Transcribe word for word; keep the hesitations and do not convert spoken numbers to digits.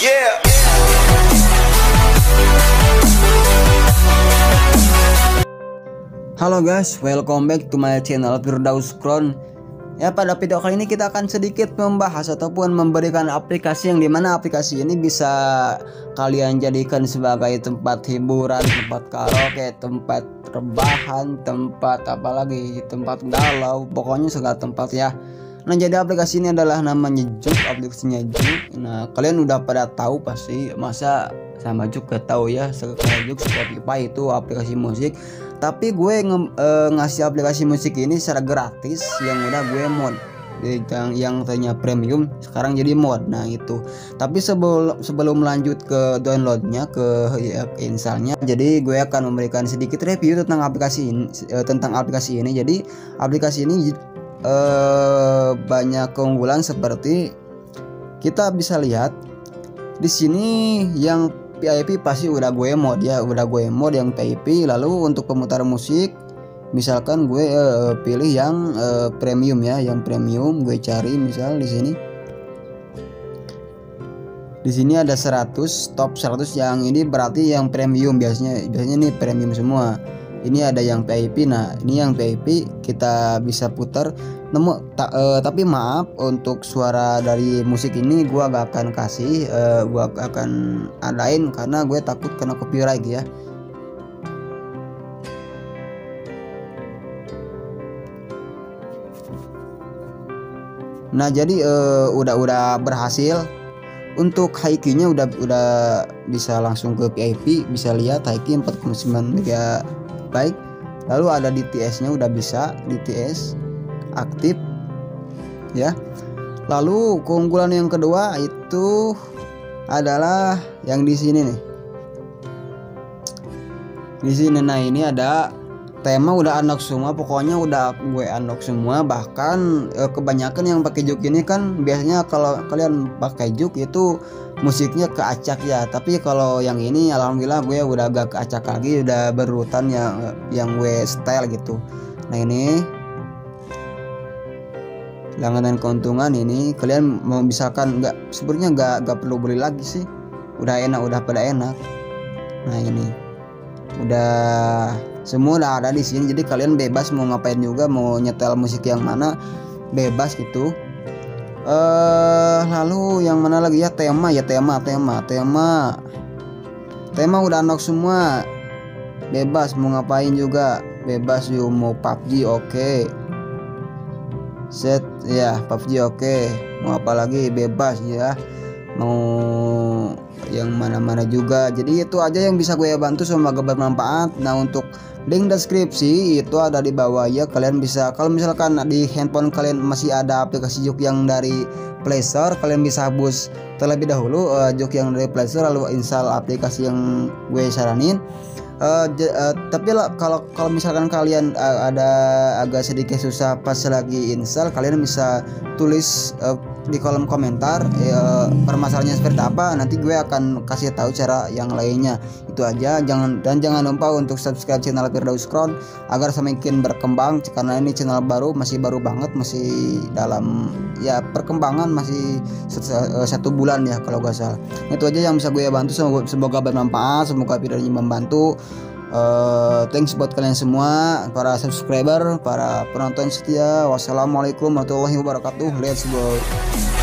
Yeah. Halo guys, welcome back to my channel Firdaus Crown. Ya, pada video kali ini kita akan sedikit membahas ataupun memberikan aplikasi yang dimana aplikasi ini bisa kalian jadikan sebagai tempat hiburan, tempat karaoke, tempat rebahan, tempat apalagi tempat galau, pokoknya segala tempat ya. Nah, jadi aplikasi ini adalah namanya Juke, aplikasinya Juke. Nah, kalian udah pada tahu pasti, masa sama juga tahu ya, sekarang Juke Spotify itu aplikasi musik. Tapi gue nge, e, ngasih aplikasi musik ini secara gratis yang udah gue mod, yang yang tadinya premium sekarang jadi mod. Nah itu. Tapi sebelum sebelum lanjut ke downloadnya, ke ya, installnya, jadi gue akan memberikan sedikit review tentang aplikasi ini, e, tentang aplikasi ini. Jadi aplikasi ini e, banyak keunggulan seperti kita bisa lihat di sini yang V I P pasti udah gue mod ya, udah gue mod yang V I P. Lalu untuk pemutar musik, misalkan gue uh, pilih yang uh, premium ya, yang premium gue cari misal di sini. Di sini ada seratus, top seratus, yang ini berarti yang premium, biasanya biasanya ini premium semua. Ini ada yang V I P. Nah, ini yang V I P kita bisa putar. Nemu ta, uh, tapi maaf, untuk suara dari musik ini gua gak akan kasih, uh, gua akan adain karena gue takut kena copyright ya. Nah, jadi uh, udah udah berhasil. Untuk high-nya udah udah bisa langsung ke V I P, bisa lihat high empat koma sembilan mega byte. Lalu ada D T S-nya udah bisa, D T S aktif ya. Lalu keunggulan yang kedua itu adalah yang di sini nih. Di sini nah ini ada tema udah unlock semua, pokoknya udah gue unlock semua. Bahkan eh, kebanyakan yang pakai Juke ini kan biasanya kalau kalian pakai Juke itu musiknya keacak ya, tapi kalau yang ini alhamdulillah gue udah agak keacak lagi, udah berurutan yang yang gue style gitu. Nah ini langganan keuntungan ini, kalian mau misalkan nggak, sebenarnya nggak nggak perlu beli lagi sih, udah enak, udah pada enak. Nah ini udah semua udah ada di sini, jadi kalian bebas mau ngapain juga, mau nyetel musik yang mana bebas gitu. Eh lalu yang mana lagi ya, tema ya, tema tema tema tema udah unlock semua, bebas mau ngapain juga bebas. Yuk mau P U B G oke, okay. Set ya P U B G oke, okay. Mau apa lagi bebas ya, mau yang mana-mana juga. Jadi itu aja yang bisa gue bantu, semoga bermanfaat. Nah, untuk link deskripsi itu ada di bawah ya, kalian bisa, kalau misalkan di handphone kalian masih ada aplikasi Juke yang dari Play Store, kalian bisa hapus terlebih dahulu uh, Juke yang dari Play Store, lalu install aplikasi yang gue saranin. Uh, uh, tapi lah, kalau kalau misalkan kalian uh, ada agak sedikit susah pas lagi install, kalian bisa tulis uh, di kolom komentar uh, permasalahannya seperti apa, nanti gue akan kasih tahu cara yang lainnya. Itu aja, jangan dan jangan lupa untuk subscribe channel Firdaus Crown agar semakin berkembang, karena ini channel baru, masih baru banget, masih dalam ya perkembangan, masih satu bulan ya kalau gak salah. Itu aja yang bisa gue bantu, semoga, semoga bermanfaat, semoga videonya membantu. Uh, thanks buat kalian semua, para subscriber, para penonton setia. Wassalamualaikum warahmatullahi wabarakatuh. Let's go.